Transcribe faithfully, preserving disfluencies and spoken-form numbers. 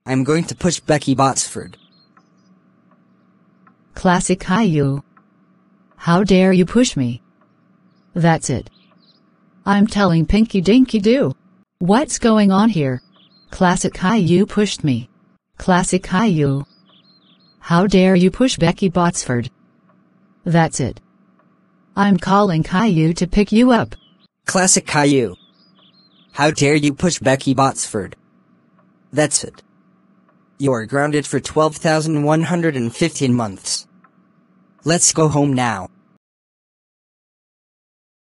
I'm going to push Becky Botsford. Classic Caillou. How dare you push me? That's it. I'm telling Pinky Dinky Doo. What's going on here? Classic Caillou pushed me. Classic Caillou. How dare you push Becky Botsford? That's it. I'm calling Caillou to pick you up. Classic Caillou. How dare you push Becky Botsford? That's it. You are grounded for twelve thousand one hundred fifteen months. Let's go home now.